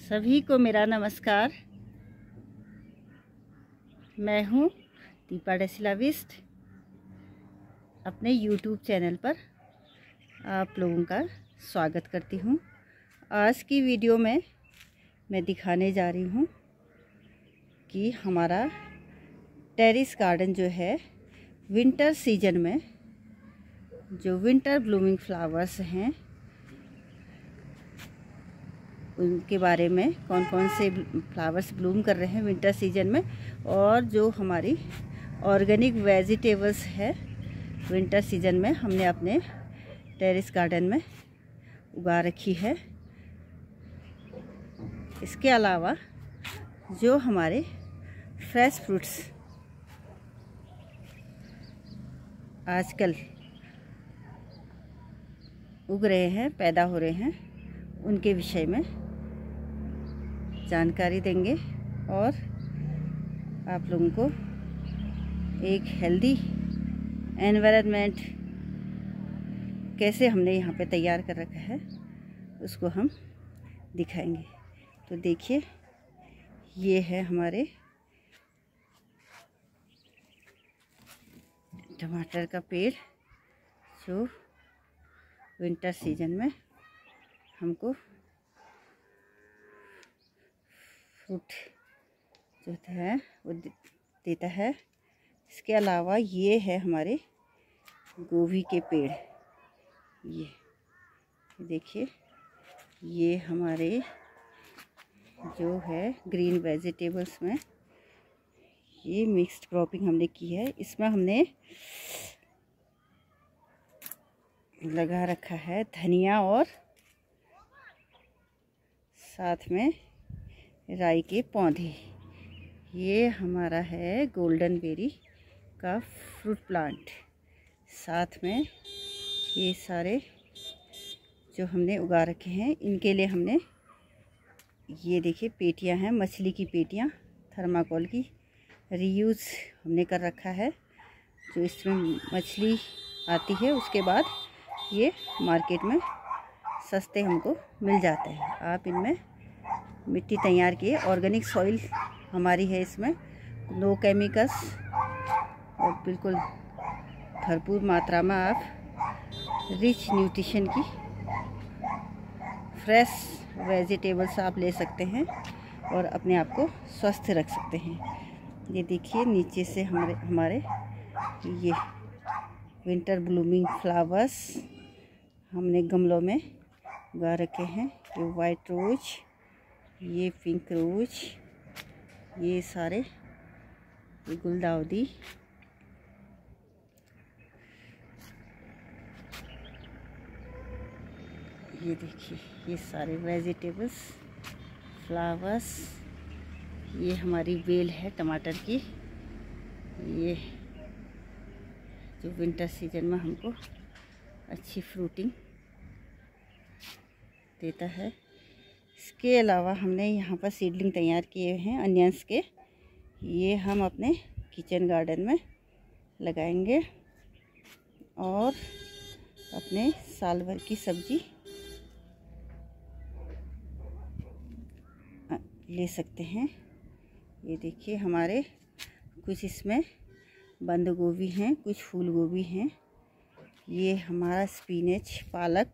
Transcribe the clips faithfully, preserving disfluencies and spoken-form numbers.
सभी को मेरा नमस्कार। मैं हूँ दीपा डेसिलाविस्ट। अपने यूट्यूब चैनल पर आप लोगों का स्वागत करती हूँ। आज की वीडियो में मैं दिखाने जा रही हूँ कि हमारा टेरेस गार्डन जो है विंटर सीजन में जो विंटर ब्लूमिंग फ्लावर्स हैं उनके बारे में, कौन कौन से फ्लावर्स ब्लूम कर रहे हैं विंटर सीजन में, और जो हमारी ऑर्गेनिक वेजिटेबल्स है विंटर सीजन में हमने अपने टेरेस गार्डन में उगा रखी है। इसके अलावा जो हमारे फ्रेश फ्रूट्स आजकल उग रहे हैं, पैदा हो रहे हैं, उनके विषय में जानकारी देंगे और आप लोगों को एक हेल्दी एनवायरनमेंट कैसे हमने यहाँ पे तैयार कर रखा है उसको हम दिखाएंगे। तो देखिए, ये है हमारे टमाटर का पेड़ जो विंटर सीजन में हमको फ्रूट जो है वो देता है। इसके अलावा ये है हमारे गोभी के पेड़। ये देखिए, ये हमारे जो है ग्रीन वेजिटेबल्स में ये मिक्स्ड क्रॉपिंग हमने की है। इसमें हमने लगा रखा है धनिया और साथ में राई के पौधे। ये हमारा है गोल्डन बेरी का फ्रूट प्लांट। साथ में ये सारे जो हमने उगा रखे हैं, इनके लिए हमने ये देखिए पेटियां हैं, मछली की पेटियां, थर्माकोल की रीयूज़ हमने कर रखा है। जो इसमें मछली आती है उसके बाद ये मार्केट में सस्ते हमको मिल जाते हैं। आप इनमें मिट्टी तैयार किए, ऑर्गेनिक सॉइल हमारी है, इसमें नो केमिकल्स और बिल्कुल भरपूर मात्रा में आप रिच न्यूट्रिशन की फ्रेश वेजिटेबल्स आप ले सकते हैं और अपने आप को स्वस्थ रख सकते हैं। ये देखिए, नीचे से हमारे हमारे ये विंटर ब्लूमिंग फ्लावर्स हमने गमलों में उगा रखे हैं। ये वाइट रोज, ये पिंक रोज, ये सारे ये गुलदाउदी, ये देखिए ये सारे वेजिटेबल्स फ्लावर्स। ये हमारी बेल है टमाटर की, ये जो विंटर सीजन में हमको अच्छी फ्रूटिंग देता है। इसके अलावा हमने यहाँ पर सीडलिंग तैयार किए हैं अनियंस के। ये हम अपने किचन गार्डन में लगाएंगे और अपने साल भर की सब्जी ले सकते हैं। ये देखिए, हमारे कुछ इसमें बंद गोभी हैं, कुछ फूल गोभी हैं। ये हमारा स्पिनच पालक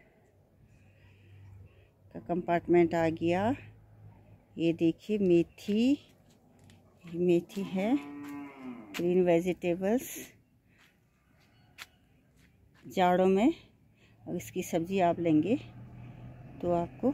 का कंपार्टमेंट आ गया। ये देखिए मेथी, मेथी है, ग्रीन वेजिटेबल्स। जाड़ों में अगर इसकी सब्ज़ी आप लेंगे तो आपको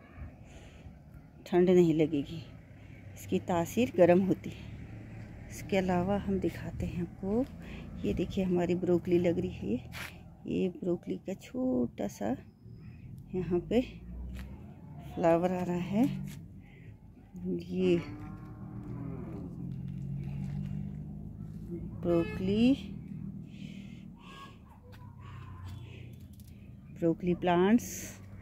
ठंड नहीं लगेगी, इसकी तासीर गर्म होती है। इसके अलावा हम दिखाते हैं आपको, ये देखिए हमारी ब्रोकली लग रही है। ये ब्रोकली का छोटा सा यहाँ पे फ्लावर आ रहा है। ये ब्रोकली ब्रोकली प्लांट्स।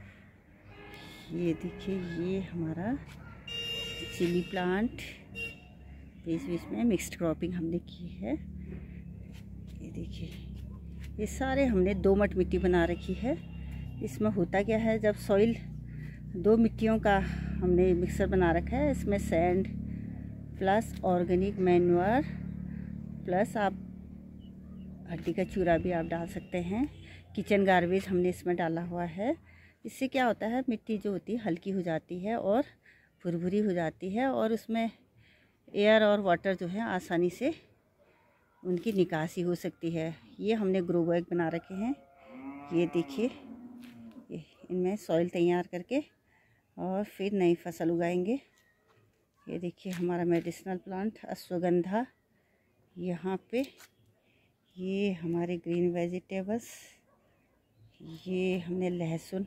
ये देखिए, ये हमारा चिली प्लांट, बीच बीच में मिक्स्ड क्रॉपिंग हमने की है। ये देखिए, ये सारे हमने दोमट मिट्टी बना रखी है। इसमें होता क्या है, जब सॉइल दो मिट्टियों का हमने मिक्सर बना रखा है, इसमें sand plus organic manure plus आप हड्डी का चूरा भी आप डाल सकते हैं। किचन गार्बेज हमने इसमें डाला हुआ है। इससे क्या होता है, मिट्टी जो होती है हल्की हो जाती है और भुरभुरी हो जाती है और उसमें एयर और वाटर जो है आसानी से उनकी निकासी हो सकती है। ये हमने ग्रो बैग बना रखे हैं। ये देखिए, ये इनमें सॉइल तैयार करके और फिर नई फसल उगाएंगे। ये देखिए हमारा मेडिसिनल प्लांट अश्वगंधा, यहाँ पे ये हमारे ग्रीन वेजिटेबल्स, ये हमने लहसुन,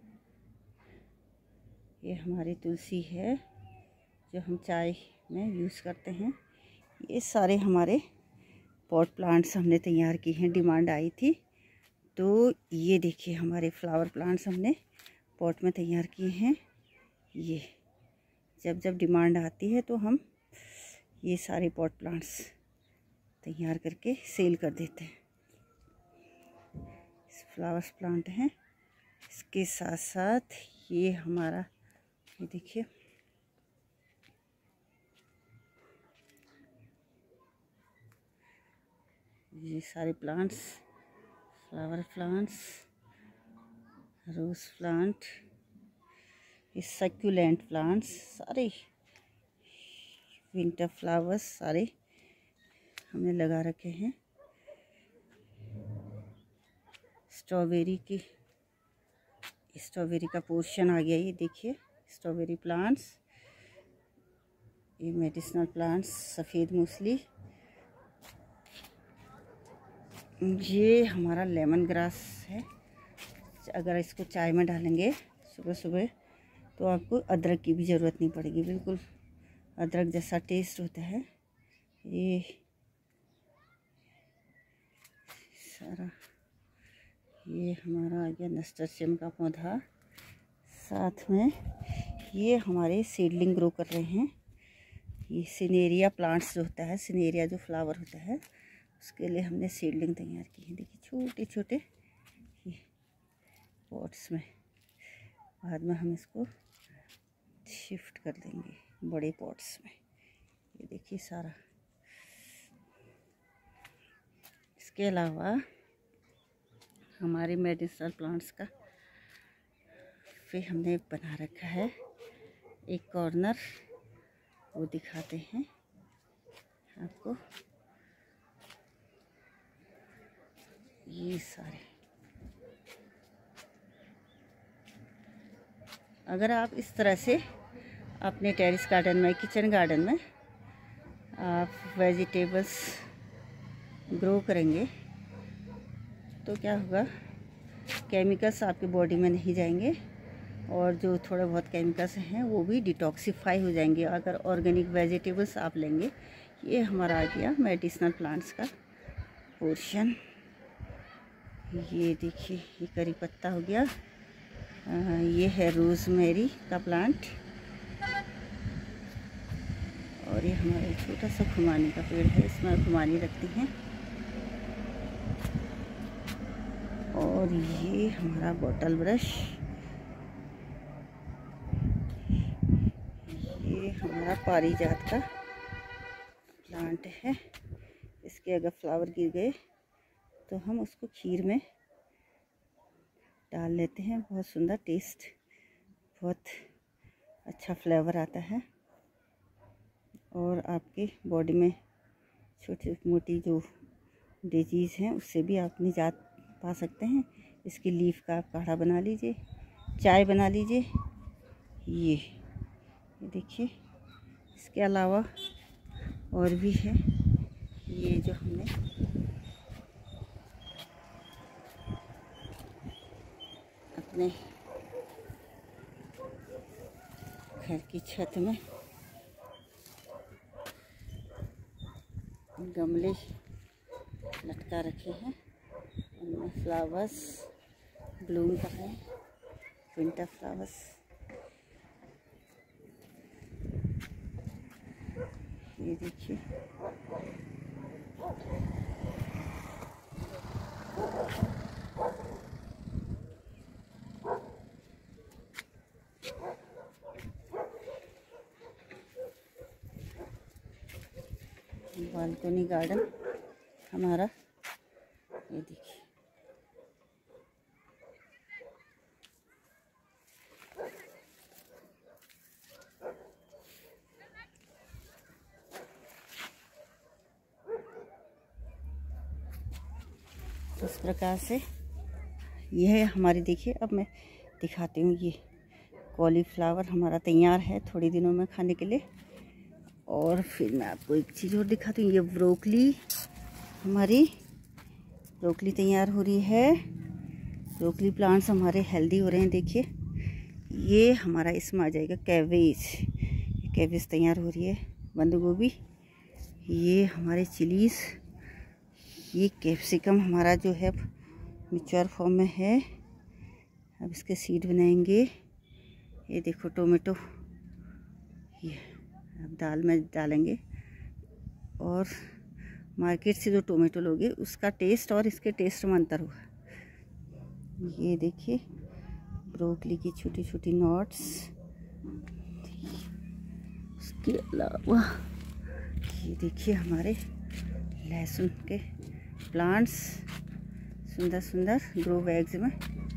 ये हमारी तुलसी है जो हम चाय में यूज़ करते हैं। ये सारे हमारे पॉट प्लांट्स हमने तैयार किए हैं, डिमांड आई थी तो ये देखिए हमारे फ्लावर प्लांट्स हमने पॉट में तैयार किए हैं। ये जब जब डिमांड आती है तो हम ये सारे पॉट प्लांट्स तैयार करके सेल कर देते हैं। फ्लावर्स प्लांट हैं। इसके साथ साथ ये हमारा, ये देखिए ये सारे plants, flower plants, rose plant, ये सक्यूलेंट प्लांट्स, सारे विंटर फ्लावर्स सारे हमने लगा रखे हैं। स्ट्रॉबेरी की, स्ट्रॉबेरी का पोर्शन आ गया। ये देखिए स्ट्रॉबेरी प्लांट्स, ये मेडिसिनल प्लांट्स, सफ़ेद मूसली, ये हमारा लेमन ग्रास है। अगर इसको चाय में डालेंगे सुबह सुबह तो आपको अदरक की भी ज़रूरत नहीं पड़ेगी, बिल्कुल अदरक जैसा टेस्ट होता है। ये सारा, ये हमारा आ गया नस्टरशियम का पौधा। साथ में ये हमारे सीडलिंग ग्रो कर रहे हैं। ये सिनेरिया प्लांट्स जो होता है, सिनेरिया जो फ्लावर होता है, उसके लिए हमने सीडलिंग तैयार की है। देखिए छोटे छोटे ये पॉट्स में, बाद में हम इसको शिफ्ट कर देंगे बड़े पॉट्स में। ये देखिए सारा। इसके अलावा हमारे मेडिसिनल प्लांट्स का फिर हमने बना रखा है एक कॉर्नर, वो दिखाते हैं आपको। ये सारे, अगर आप इस तरह से अपने टेरेस गार्डन में, किचन गार्डन में आप वेजिटेबल्स ग्रो करेंगे तो क्या होगा, केमिकल्स आपकी बॉडी में नहीं जाएंगे और जो थोड़े बहुत केमिकल्स हैं वो भी डिटॉक्सिफाई हो जाएंगे अगर ऑर्गेनिक वेजिटेबल्स आप लेंगे। ये हमारा आ गया मेडिसिनल प्लांट्स का पोर्शन। ये देखिए ये करी पत्ता हो गया। आ, ये है रोज़मेरी का प्लांट और ये हमारा छोटा सा खुमानी का पेड़ है, इसमें खुमानी रखती हैं। और ये हमारा बॉटल ब्रश, ये हमारा पारिजात का प्लांट है। इसके अगर फ्लावर गिर गए तो हम उसको खीर में डाल लेते हैं, बहुत सुंदर टेस्ट, बहुत अच्छा फ्लेवर आता है और आपकी बॉडी में छोटी मोटी जो डिजीज़ हैं उससे भी आप निजात पा सकते हैं। इसकी लीफ का आप काढ़ा बना लीजिए, चाय बना लीजिए। ये ये देखिए, इसके अलावा और भी है। ये जो हमने अपने घर की छत में गमले लटका रखे हैं, उनमें फ्लावर्स ब्लूम कर रहे हैं, विंटर फ्लावर्स। ये देखिए बालकनी गार्डन हमारा, ये देखिए। इस प्रकार से यह है हमारी, देखिए अब मैं दिखाती हूँ। ये कॉलीफ्लावर हमारा तैयार है थोड़ी दिनों में खाने के लिए। और फिर मैं आपको एक चीज़ और दिखाती हूँ। ये ब्रोकली हमारी, ब्रोकली तैयार हो रही है। ब्रोकली प्लांट्स हमारे हेल्दी हो रहे हैं। देखिए ये हमारा इसमें आ जाएगा कैबेज, कैबेज तैयार हो रही है। बंद गोभी, ये हमारे चिलीज़, ये कैप्सिकम हमारा जो है मैच्योर फॉर्म में है। अब इसके सीड बनाएंगे। ये देखो टोमेटो, ये अब दाल में डालेंगे। और मार्केट से जो टोमेटो लोगे उसका टेस्ट और इसके टेस्ट में अंतर हुआ। ये देखिए ब्रोकली की छोटी छोटी नॉट्स। उसके अलावा ये देखिए हमारे लहसुन के प्लांट्स सुंदर सुंदर ग्रो बैग्स में।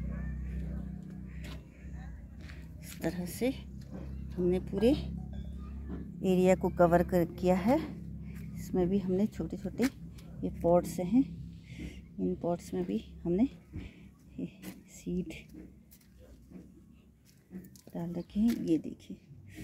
इस तरह से हमने पूरे एरिया को कवर कर किया है। इसमें भी हमने छोटे छोटे ये पॉट्स हैं, इन पॉट्स में भी हमने ये सीड डाल रखे हैं। ये देखिए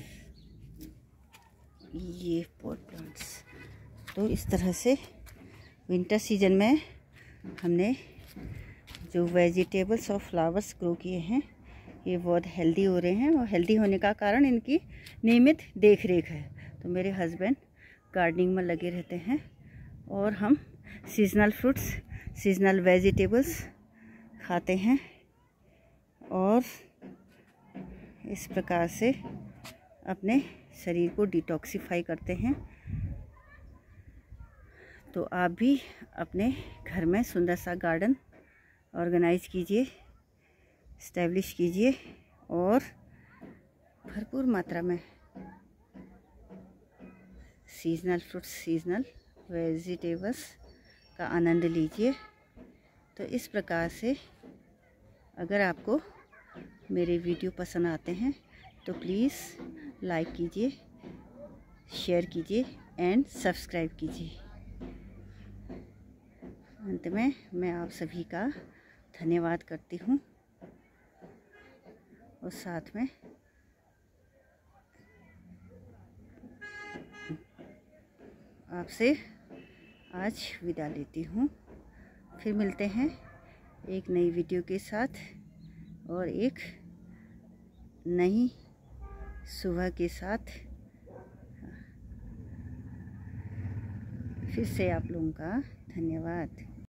ये पॉट प्लांट्स। तो इस तरह से विंटर सीजन में हमने जो वेजिटेबल्स और फ्लावर्स ग्रो किए हैं, ये बहुत हेल्दी हो रहे हैं। और हेल्दी होने का कारण इनकी नियमित देख रेख है। तो मेरे हस्बैंड गार्डनिंग में लगे रहते हैं और हम सीजनल फ्रूट्स, सीजनल वेजिटेबल्स खाते हैं और इस प्रकार से अपने शरीर को डिटॉक्सिफाई करते हैं। तो आप भी अपने घर में सुंदर सा गार्डन ऑर्गेनाइज कीजिए, इस्टेब्लिश कीजिए और भरपूर मात्रा में सीजनल फ्रूट्स, सीजनल वेजिटेबल्स का आनंद लीजिए। तो इस प्रकार से अगर आपको मेरे वीडियो पसंद आते हैं तो प्लीज़ लाइक कीजिए, शेयर कीजिए एंड सब्सक्राइब कीजिए। अंत में मैं आप सभी का धन्यवाद करती हूँ और साथ में आपसे आज विदा लेती हूँ। फिर मिलते हैं एक नई वीडियो के साथ और एक नई सुबह के साथ। फिर से आप लोगों का धन्यवाद।